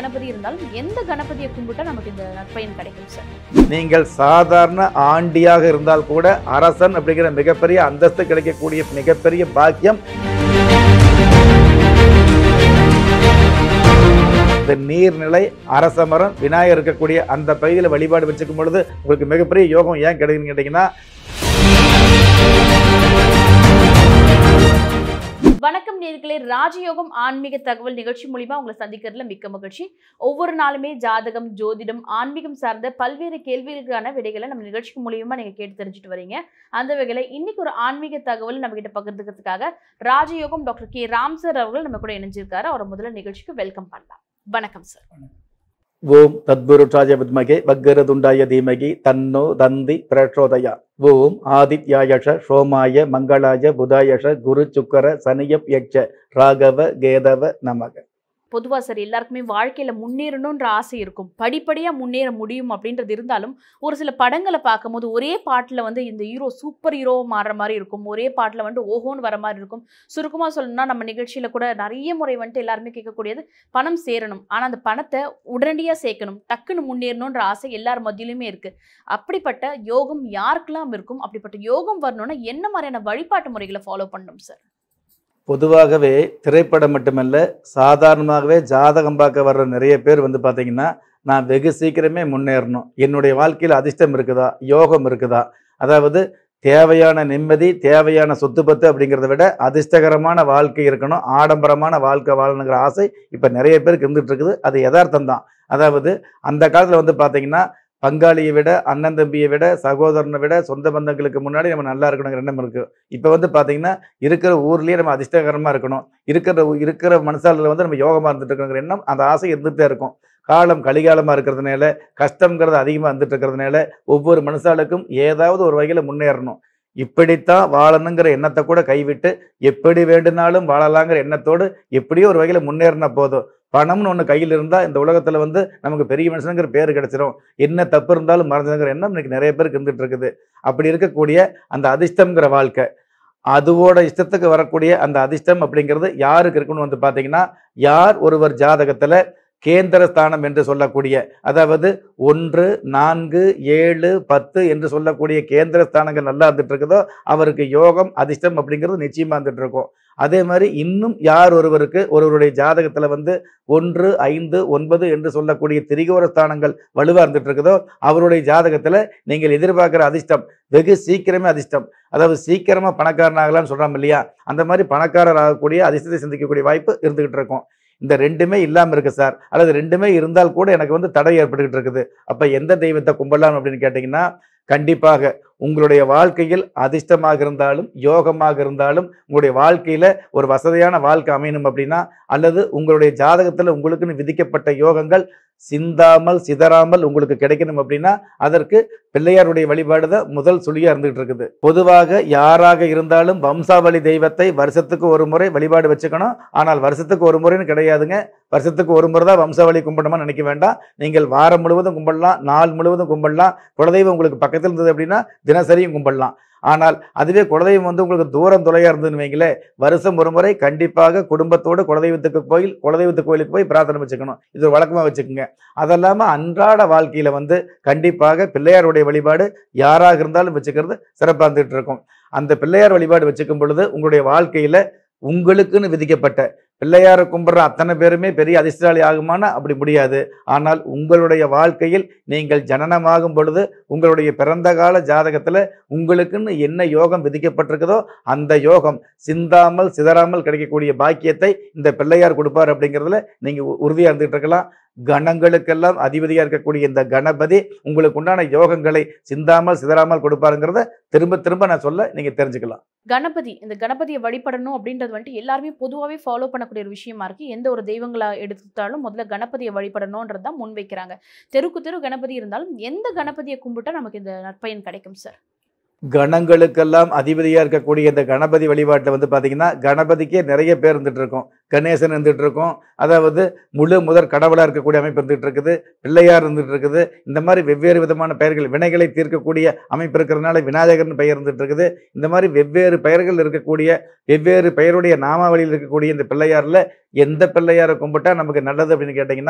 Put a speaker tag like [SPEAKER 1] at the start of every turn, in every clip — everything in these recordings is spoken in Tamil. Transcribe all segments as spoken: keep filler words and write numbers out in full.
[SPEAKER 1] கணபதி இருந்தாலும் எந்த கணபதியை கும்பிட்டா நமக்கு இந்த நற்பயன் கிடைக்கும் சார்?
[SPEAKER 2] நீங்கள் சாதாரண ஆண்டியாக இருந்தால் கூட அரசன் அப்படிங்கிற மிகப்பெரிய அந்தஸ்து கிடைக்கக்கூடிய மிகப்பெரிய பாக்கியம் இந்த நீர்நிலை அரச மரம் விநாயகர் இருக்கக்கூடிய அந்த பகுதியில் வழிபாடு வச்சுக்கும் பொழுது உங்களுக்கு மிகப்பெரிய யோகம் ஏன் கிடைக்குன்னு கேட்டீங்கன்னா,
[SPEAKER 1] வணக்கம் நேயர்களே, ராஜயோகம் ஆன்மீக தகவல் நிகழ்ச்சி மூலியமா உங்களை சந்திக்கிறதுல மிக்க மகிழ்ச்சி. ஒவ்வொரு நாளுமே ஜாதகம், ஜோதிடம், ஆன்மீகம் சார்ந்த பல்வேறு கேள்விகளுக்கான விடைகளை நம்ம நிகழ்ச்சி மூலியமா நீங்க கேட்டு தெரிஞ்சுட்டு வரீங்க. அந்த வகையில இன்னைக்கு ஒரு ஆன்மீக தகவல் நம்ம கிட்ட பகிர்ந்துக்கிறதுக்காக ராஜயோகம் டாக்டர் கே ராம் சார் அவர்கள் நம்ம கூட இணைஞ்சிருக்காரு. அவரை முதல்ல நிகழ்ச்சிக்கு வெல்கம் பண்ணலாம். வணக்கம் சார்.
[SPEAKER 2] ஓம் தத்புருஷாய வித்மகே வக்கரதுண்டாய தீமகி தன்னோ தந்தி பிரச்சோதயா. ஓம் ஆதித்யாயஷ சோமாய மங்களாய புதாயஷ குரு சுக்கர சனியப் யட்ச ராகவ கேதவ நமக.
[SPEAKER 1] பொதுவா சார் எல்லாருக்குமே வாழ்க்கையில முன்னேறணும்ன்ற ஆசை இருக்கும், படிப்படியா முன்னேற முடியும் அப்படின்றது இருந்தாலும் ஒரு சில படங்களை பார்க்கும்போது ஒரே பாட்டுல வந்து இந்த ஹீரோ சூப்பர் ஹீரோ மாறுற மாதிரி இருக்கும், ஒரே பாட்டுல வந்து ஓஹோன்னு வர மாதிரி இருக்கும். சுருக்கமா சொல்லணும்னா நம்ம நிகழ்ச்சியில கூட நிறைய முறை வந்துட்டு எல்லாருமே கேட்கக்கூடியது பணம் சேரணும், ஆனா அந்த பணத்தை உடனடியா சேர்க்கணும், டக்குன்னு முன்னேறணும்ன்ற ஆசை எல்லார் மத்தியிலுமே இருக்கு. அப்படிப்பட்ட யோகம் யாருக்கெல்லாம் இருக்கும்? அப்படிப்பட்ட யோகம் வரணும்னா என்ன மாதிரியான வழிபாட்டு முறைகளை ஃபாலோ பண்ணணும் சார்?
[SPEAKER 2] பொதுவாகவே திரைப்படம் மட்டுமல்ல, சாதாரணமாகவே ஜாதகம் பார்க்க வர்ற நிறைய பேர் வந்து பார்த்தீங்கன்னா, நான் வெகு சீக்கிரமே முன்னேறணும், என்னுடைய வாழ்க்கையில் அதிர்ஷ்டம் இருக்குதா, யோகம் இருக்குதா, அதாவது தேவையான நிம்மதி, தேவையான சொத்து பத்து அப்படிங்கிறத விட அதிர்ஷ்டகரமான வாழ்க்கை இருக்கணும், ஆடம்பரமான வாழ்க்கை வாழணுங்கிற ஆசை இப்போ நிறைய பேருக்கு இருந்துகிட்டு இருக்குது. அது யதார்த்தம் தான். அதாவது அந்த காலத்தில் வந்து பார்த்தீங்கன்னா, பங்காளியை விட, அண்ணன் தம்பியை விட, சகோதரனை விட, சொந்த பந்தங்களுக்கு முன்னாடி நம்ம நல்லா இருக்கணுங்கிற எண்ணம் இருக்குது. இப்போ வந்து பார்த்தீங்கன்னா, இருக்கிற ஊர்லேயே நம்ம அதிர்ஷ்டகரமாக இருக்கணும், இருக்கிற இருக்கிற மனசாலில் வந்து நம்ம யோகமாக இருந்துட்டு இருக்கணுங்கிற எண்ணம், அந்த ஆசை இருந்துகிட்டே இருக்கும். காலம் கலிகாலமாக இருக்கிறதுனால, கஷ்டங்கிறது அதிகமாக வந்துட்டு இருக்கிறதுனால ஒவ்வொரு மனசாலுக்கும் ஏதாவது ஒரு வகையில் முன்னேறணும், இப்படித்தான் வாழணுங்கிற எண்ணத்தை கூட கைவிட்டு எப்படி வேண்டுனாலும் வாழலாங்கிற எண்ணத்தோடு எப்படியோ ஒரு வகையில் முன்னேறினா போதும். பணம்னு ஒன்று கையில் இருந்தால் இந்த உலகத்தில் வந்து நமக்கு பெரிய மனுஷனுங்கிற பேர் கிடைச்சிடும், என்ன தப்பு இருந்தாலும் மறந்துங்கிற எண்ணம் இன்னைக்கு நிறைய பேருக்கு இருந்துட்டு இருக்குது. அப்படி இருக்கக்கூடிய அந்த அதிர்ஷ்டம்ங்கிற வாழ்க்கை, அதுவோட இஷ்டத்துக்கு வரக்கூடிய அந்த அதிர்ஷ்டம் அப்படிங்கிறது யாருக்கு இருக்குன்னு வந்து பார்த்தீங்கன்னா, யார் ஒருவர் ஜாதகத்தில் கேந்திர ஸ்தானம் என்று சொல்லக்கூடிய, அதாவது ஒன்று நான்கு ஏழு பத்து என்று சொல்லக்கூடிய கேந்திர ஸ்தானங்கள் நல்லா இருந்துட்டு இருக்குதோ அவருக்கு யோகம் அதிர்ஷ்டம் அப்படிங்கிறது நிச்சயமா இருந்துட்டு இருக்கும். அதே மாதிரி இன்னும் யார் ஒருவருக்கு ஒருவருடைய ஜாதகத்துல வந்து ஒன்று ஐந்து ஒன்பது என்று சொல்லக்கூடிய திரிகோண ஸ்தானங்கள் வலுவா இருந்துட்டு இருக்குதோ அவருடைய ஜாதகத்துல நீங்கள் எதிர்பார்க்கிற அதிர்ஷ்டம் வெகு சீக்கிரமே அதிர்ஷ்டம், அதாவது சீக்கிரமா பணக்காரனாகலான்னு சொல்றாங்க இல்லையா, அந்த மாதிரி பணக்காரர் ஆகக்கூடிய அதிர்ஷ்டத்தை சந்திக்கக்கூடிய வாய்ப்பு இருந்துகிட்டு இருக்கும். இந்த ரெண்டுமே இல்லாமல் இருக்கு சார், அல்லது ரெண்டுமே இருந்தால் கூட எனக்கு வந்து தடை ஏற்பட்டுக்கிட்டு இருக்குது. அப்போ எந்த தெய்வத்தை கும்பிடலாம் அப்படின்னு கேட்டிங்கன்னா, கண்டிப்பாக உங்களுடைய வாழ்க்கையில் அதிர்ஷ்டமாக இருந்தாலும் யோகமாக இருந்தாலும் உங்களுடைய வாழ்க்கையில் ஒரு வசதியான வாழ்க்கை அமையணும் அப்படின்னா, அல்லது உங்களுடைய ஜாதகத்தில் உங்களுக்குன்னு விதிக்கப்பட்ட யோகங்கள் சிந்தாமல் சிதறாமல் உங்களுக்கு கிடைக்கணும் அப்படின்னா அதற்கு பிள்ளையாருடைய வழிபாடு தான் முதல் சுழியா இருந்துகிட்டு இருக்குது. பொதுவாக யாராக இருந்தாலும் வம்சாவளி தெய்வத்தை வருஷத்துக்கு ஒரு முறை வழிபாடு வச்சுக்கணும். ஆனால் வருஷத்துக்கு ஒரு முறைன்னு கிடையாதுங்க, வருஷத்துக்கு ஒரு முறை தான் வம்சாவளி கும்பிடணுமா நினைக்க வேண்டாம். நீங்கள் வாரம் முழுவதும் கும்பிடலாம், நாள் முழுவதும் கும்பிடலாம். குலதெய்வம் உங்களுக்கு பக்கத்தில் இருந்தது அப்படின்னா தினசரியும் கும்பிடலாம். ஆனால் அதுவே குலதெய்வம் வந்து உங்களுக்கு தூரம் தொலையா இருந்ததுன்னு வைங்களே, வருஷம் ஒரு முறை கண்டிப்பாக குடும்பத்தோடு குலதெய்வத்துக்கு கோயில் குலதெய்வத்து கோயிலுக்கு போய் பிரார்த்தனை வச்சுக்கணும். இது வழக்கமா வச்சுக்கோங்க. அதெல்லாம அன்றாட வாழ்க்கையில வந்து கண்டிப்பாக பிள்ளையாருடைய வழிபாடு யாராக இருந்தாலும் வச்சுக்கிறது சிறப்பாக இருந்துட்டு இருக்கும். அந்த பிள்ளையார் வழிபாடு வச்சுக்கும் பொழுது உங்களுடைய வாழ்க்கையில உங்களுக்குன்னு விதிக்கப்பட்ட பிள்ளையாரை கும்பிட்ற அத்தனை பேருமே பெரிய அதிர்ஷ்டசாலி ஆகுமானா அப்படி முடியாது. ஆனால் உங்களுடைய வாழ்க்கையில் நீங்கள் ஜனனமாகும் பொழுது உங்களுடைய பிறந்த கால ஜாதகத்தில் உங்களுக்குன்னு என்ன யோகம் விதிக்கப்பட்டிருக்குதோ அந்த யோகம் சிந்தாமல் சிதறாமல் கிடைக்கக்கூடிய பாக்கியத்தை இந்த பிள்ளையார் கொடுப்பார் அப்படிங்கிறதுல நீங்கள் உறுதியாக இருந்துகிட்டு இருக்கலாம். கணங்களுக்கெல்லாம் அதிபதியாக இருக்கக்கூடிய இந்த கணபதி உங்களுக்கு உண்டான யோகங்களை சிந்தாமல் சிதறாமல் கொடுப்பாருங்கிறத திரும்ப திரும்ப நான் சொல்ல நீங்க தெரிஞ்சுக்கலாம்.
[SPEAKER 1] கணபதி, இந்த கணபதியை வழிபடணும் அப்படின்றது வந்துட்டு எல்லாருமே பொதுவாகவே ஃபாலோ பண்ணக்கூடிய ஒரு விஷயமா இருக்கு. எந்த ஒரு தெய்வங்களா எடுத்துட்டாலும் முதல்ல கணபதியை வழிபடணும்ன்றது தான் முன்வைக்கிறாங்க. தெருக்கு தெரு கணபதி இருந்தாலும் எந்த கணபதியை கும்பிட்டா நமக்கு இந்த நற்பயன் கிடைக்கும் சார்?
[SPEAKER 2] கணங்களுக்கெல்லாம் அதிபதியாக இருக்கக்கூடிய இந்த கணபதி வழிபாட்டில் வந்து பார்த்தீங்கன்னா கணபதிக்கே நிறைய பேர் இருந்துகிட்டு இருக்கும். கணேசன் இருந்துகிட்டு இருக்கும், அதாவது முழு முதற் கடவுளாக இருக்கக்கூடிய அமைப்பு இருந்துகிட்டு இருக்குது, பிள்ளையார் இருந்துகிட்டு இருக்குது. இந்த மாதிரி வெவ்வேறு விதமான பெயர்கள், வினைகளை தீர்க்கக்கூடிய அமைப்பு இருக்கிறதுனால விநாயகர்னு பெயர் இருந்துகிட்டு இருக்குது. இந்த மாதிரி வெவ்வேறு பெயர்கள் இருக்கக்கூடிய வெவ்வேறு பெயருடைய நாமாவளியில் இருக்கக்கூடிய இந்த பிள்ளையாரில் எந்த பிள்ளையாரை கும்பிட்டா நமக்கு நல்லது அப்படின்னு கேட்டிங்கன்னா,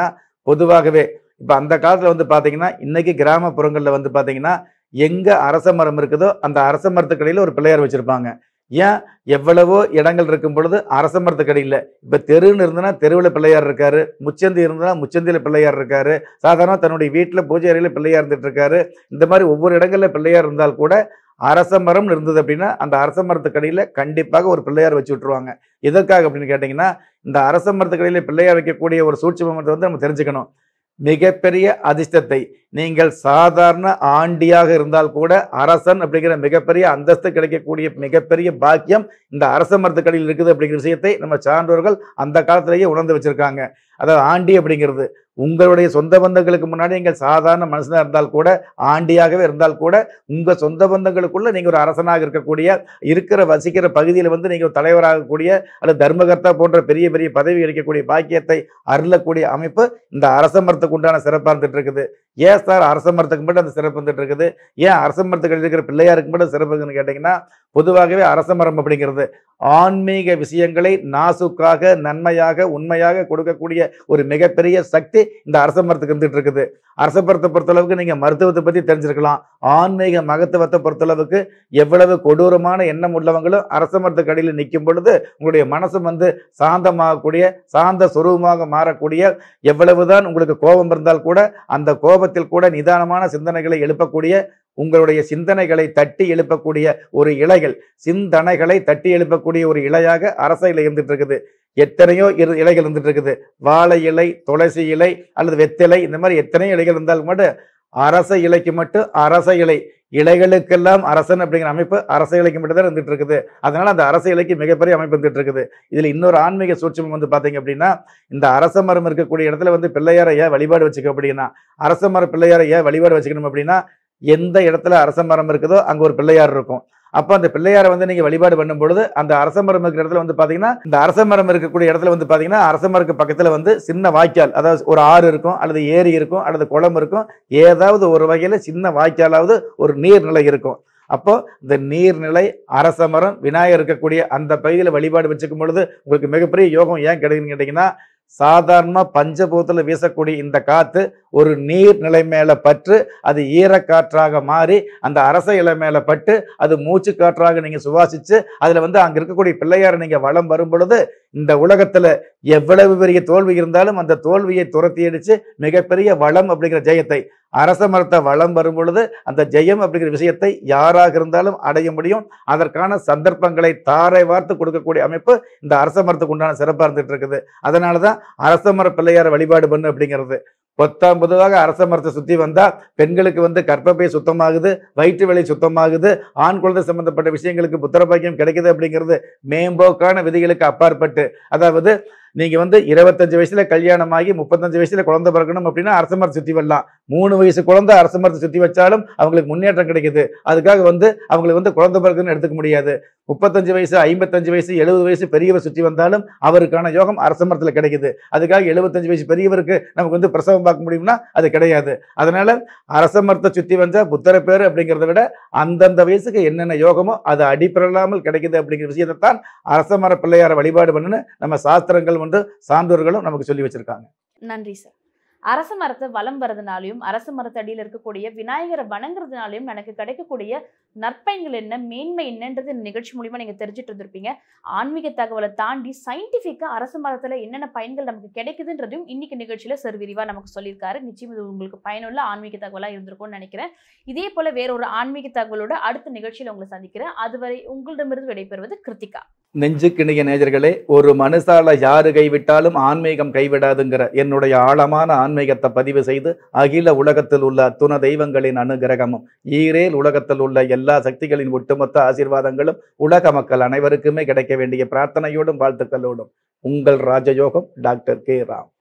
[SPEAKER 2] பொதுவாகவே இப்ப அந்த காலத்துல வந்து பாத்தீங்கன்னா, இன்னைக்கு கிராமப்புறங்கள்ல வந்து பாத்தீங்கன்னா, எங்க அரச மரம் இருக்குதோ அந்த அரச மரத்துக்கடியில ஒரு பிள்ளையார் வச்சிருப்பாங்க. ஏன் எவ்வளவோ இடங்கள் இருக்கும் பொழுது அரச மரத்துக்கடியில இப்ப தெருன்னு இருந்ததுன்னா தெருவுல பிள்ளையார் இருக்காரு, முச்சந்தி இருந்ததுன்னா முச்சந்தியில பிள்ளையார் இருக்காரு, சாதாரணமா தன்னுடைய வீட்டுல பூஜை அறையில பிள்ளையார் இருந்துட்டு இருக்காரு. இந்த மாதிரி ஒவ்வொரு இடங்கள்ல பிள்ளையார் இருந்தால் கூட அரச மரம் இருந்தது அப்படின்னா அந்த அரச மரத்துக்கடியில கண்டிப்பாக ஒரு பிள்ளையார் வச்சு விட்டுருவாங்க. எதற்காக அப்படின்னு கேட்டீங்கன்னா, இந்த அரச மரத்துக்கடியில பிள்ளையார் வைக்கக்கூடிய ஒரு சூட்சுமத்தை வந்து நம்ம தெரிஞ்சுக்கணும். மிகப்பெரிய அதிர்ஷ்டத்தை நீங்கள் சாதாரண ஆண்டியாக இருந்தால் கூட அரசன் அப்படிங்கிற மிகப்பெரிய அந்தஸ்து கிடைக்கக்கூடிய மிகப்பெரிய பாக்கியம் இந்த அரச மரத்துக்கடியில் இருக்குது அப்படிங்கிற விஷயத்தை நம்ம சான்றோர்கள் அந்த காலத்திலேயே உணர்ந்து வச்சிருக்காங்க. அதாவது ஆண்டி அப்படிங்கிறது உங்களுடைய சொந்த பந்தங்களுக்கு முன்னாடி நீங்கள் சாதாரண மனுஷனா இருந்தால் கூட, ஆண்டியாகவே இருந்தால் கூட, உங்க சொந்த பந்தங்களுக்குள்ள நீங்க ஒரு அரசனாக இருக்கக்கூடிய, இருக்கிற வசிக்கிற பகுதியில் வந்து நீங்க ஒரு தலைவராகக்கூடிய அல்லது தர்மகர்த்தா போன்ற பெரிய பெரிய பதவி கிடைக்கக்கூடிய பாக்கியத்தை அருளக்கூடிய அமைப்பு இந்த அரச மரத்துக்கு உண்டான சிறப்பா இருந்துட்டு இருக்குது. ஏன் சார் அரச மரத்துக்கு மட்டும் அந்த சிறப்பு வந்துட்டு இருக்குது, ஏன் அரச மரத்துக்கு இருக்கிற பிள்ளையாருக்கு மட்டும் சிறப்பு இருக்குன்னு கேட்டீங்கன்னா, பொதுவாகவே அரச மரம் அப்படிங்கிறது ஆன்மீக விஷயங்களை நாசுக்காக நன்மையாக உண்மையாக கொடுக்கக்கூடிய ஒரு மிகப்பெரிய சக்தி இந்த அரச மரத்துக்கு இருந்துட்டு இருக்குது. அரச மரத்தை பொறுத்தளவுக்கு நீங்க மருத்துவத்தை பத்தி தெரிஞ்சிருக்கலாம். ஆன்மீக மகத்துவத்தை பொறுத்தளவுக்கு எவ்வளவு கொடூரமான எண்ணம் உள்ளவங்களும் அரச மரத்துக்கு அடியில் நிற்கும் பொழுது உங்களுடைய மனசு வந்து சாந்தமாகக்கூடிய, சாந்த சுரூபமாக மாறக்கூடிய, எவ்வளவுதான் உங்களுக்கு கோபம் இருந்தால் கூட அந்த கோபத்தில் கூட நிதானமான சிந்தனைகளை எழுப்பக்கூடிய, உங்களுடைய சிந்தனைகளை தட்டி எழுப்பக்கூடிய ஒரு இலைகள், சிந்தனைகளை தட்டி எழுப்பக்கூடிய ஒரு இலையாக அரச இலை இருந்துட்டு இருக்குது. எத்தனையோ இரு இலைகள் இருந்துட்டு இருக்குது. வாழை இலை, துளசி இலை அல்லது வெத்திலை, இந்த மாதிரி எத்தனையோ இலைகள் இருந்தாலும் மட்டும் அரச இலைக்கு மட்டும் அரச இலை, இலைகளுக்கெல்லாம் அரசன் அப்படிங்கிற அமைப்பு அரச இலைக்கு மட்டும் தான் இருந்துட்டு இருக்குது. அதனால அந்த அரச இலைக்கு மிகப்பெரிய அமைப்பு இருந்துட்டு இருக்குது. இதுல இன்னொரு ஆன்மீக சூட்சமம் வந்து பாத்தீங்க அப்படின்னா, இந்த அரச மரம் இருக்கக்கூடிய இடத்துல வந்து பிள்ளையாரை ஏன் வழிபாடு வச்சுக்க அப்படின்னா, அரச மர பிள்ளையாரை ஏன் வழிபாடு வச்சுக்கணும் அப்படின்னா, எந்த இடத்துல அரச மரம் இருக்குதோ அங்க ஒரு பிள்ளையார் இருக்கும். அப்ப அந்த பிள்ளையாரை வந்து நீங்க வழிபாடு பண்ணும் பொழுது அந்த அரச மரம் இருக்கிற இடத்துல வந்து பாத்தீங்கன்னா, இந்த அரச மரம் இருக்கக்கூடிய இடத்துல வந்து பாத்தீங்கன்னா அரச மரத்துக்கு பக்கத்துல வந்து சின்ன வாய்க்கால், அதாவது ஒரு ஆறு இருக்கும் அல்லது ஏரி இருக்கும் அல்லது குளம் இருக்கும், ஏதாவது ஒரு வகையில சின்ன வாய்க்காலாவது ஒரு நீர்நிலை இருக்கும். அப்போ இந்த நீர்நிலை, அரச மரம், விநாயகர் இருக்கக்கூடிய அந்த பகுதியில வழிபாடு வச்சுக்கும் பொழுது உங்களுக்கு மிகப்பெரிய யோகம் ஏன் கிடைக்குன்னு கேட்டீங்கன்னா, சாதாரணமா பஞ்சபூதத்துல வீசக்கூடிய இந்த காத்து ஒரு நீர்நிலை மேல பற்று அது ஈரக்காற்றாக மாறி அந்த அரச இலை மேல பட்டு அது மூச்சு காற்றாக நீங்க சுவாசிச்சு அதுல வந்து அங்க இருக்கக்கூடிய பிள்ளையாரை நீங்க வலம் வரும் பொழுது இந்த உலகத்துல எவ்வளவு பெரிய தோல்வி இருந்தாலும் அந்த தோல்வியை துரத்தி அடிச்சு மிகப்பெரிய வளம் அப்படிங்கிற ஜெயத்தை, அரச மரத்தை வளம் வரும் பொழுது அந்த ஜெயம் அப்படிங்கிற விஷயத்தை யாராக இருந்தாலும் அடைய முடியும். அதற்கான சந்தர்ப்பங்களை தாரை வார்த்து கொடுக்கக்கூடிய அமைப்பு இந்த அரச மரத்துக்கு உண்டான சிறப்பா இருந்துட்டு இருக்குது. அதனாலதான் அரச மர பிள்ளையாரை வழிபாடு பண்ணு அப்படிங்கிறது. பொத்தாம் பொதுவாக அரச மரத்தை சுத்தி வந்தா பெண்களுக்கு வந்து கர்ப்பப்பை சுத்தமாகுது, வயிற்று வலி சுத்தமாகுது, ஆண் குழந்தை சம்பந்தப்பட்ட விஷயங்களுக்கு புத்திரபாக்கியம் கிடைக்குது அப்படிங்கிறது மேம்போக்கான விதிகளுக்கு அப்பாற்பட்டு, அதாவது நீங்க வந்து இருபத்தஞ்சு வயசுல கல்யாணம் ஆகி முப்பத்தஞ்சு வயசுல குழந்தை பிறக்கணும் அப்படின்னா அரச மரத்தை சுத்தி வரலாம். மூணு வயசு குழந்தை அரச மரத்தை சுத்தி வச்சாலும் அவங்களுக்கு முன்னேற்றம் கிடைக்குது. அதுக்காக வந்து அவங்களுக்கு வந்து குழந்தை பிறகுன்னு எடுத்துக்க முடியாது. முப்பத்தஞ்சு வயசு, ஐம்பத்தஞ்சு வயசு, எழுபது வயசு பெரியவர் சுற்றி வந்தாலும் அவருக்கான யோகம் அரச மரத்துல கிடைக்குது. அதுக்காக எழுபத்தஞ்சு வயசு பெரியவருக்கு நமக்கு வந்து பிரசவம் பார்க்க முடியும்னா அது கிடையாது. அதனால அரச மரத்தை சுத்தி வந்தா புத்தர பேரு அப்படிங்கிறத விட அந்தந்த வயசுக்கு என்னென்ன யோகமோ அது அடிப்படலாமல் கிடைக்குது அப்படிங்கிற விஷயத்தை தான் அரச மர பிள்ளையார வழிபாடு பண்ணுன்னு நம்ம சாஸ்திரங்கள் வந்து சான்றோர்களும் நமக்கு சொல்லி வச்சிருக்காங்க.
[SPEAKER 1] நன்றி சார். அரச மரத்தை வலம் வரதுனாலையும் அரச மரத்தடியில் இருக்கக்கூடிய விநாயகரை வணங்குறதுனாலையும் எனக்கு கிடைக்கக்கூடிய நற்பயன்கள் என்ன, மேன்மை என்னன்றது இந்த நிகழ்ச்சி மூலியமா நீங்க தெரிஞ்சுட்டு இருந்திருப்பீங்க. ஆன்மீக தகவலை தாண்டி சயின்டிஃபிக்கா அரச மரத்துல என்னென்ன பயன்கள் நமக்கு கிடைக்குதுன்றதையும் இன்னைக்கு நிகழ்ச்சியில சார் விரிவா நமக்கு சொல்லியிருக்காரு. நிச்சயம் இது உங்களுக்கு பயனுள்ள ஆன்மீக தகவலா இருந்திருக்கும்னு நினைக்கிறேன். இதே போல வேற ஒரு ஆன்மீக தகவலோட அடுத்த நிகழ்ச்சியில உங்களை சந்திக்கிறேன். அதுவரை உங்களிடமிருந்து விடைபெறுவது கிருத்திகா.
[SPEAKER 2] நெஞ்சுக்கிணிய நேயர்களே, ஒரு மனுஷால யாரு கைவிட்டாலும் ஆன்மீகம் கைவிடாதுங்கிற என்னுடைய ஆழமான ஆன்மீகத்தை பதிவு செய்து அகில உலகத்தில் உள்ள அத்துண தெய்வங்களின் அனுகிரகமும் ஈரேல் உலகத்தில் உள்ள எல்லா சக்திகளின் ஒட்டுமொத்த ஆசீர்வாதங்களும் உலக மக்கள் அனைவருக்குமே கிடைக்க வேண்டிய பிரார்த்தனையோடும் வாழ்த்துக்களோடும் உங்கள் ராஜயோகம் டாக்டர் கே ராம்.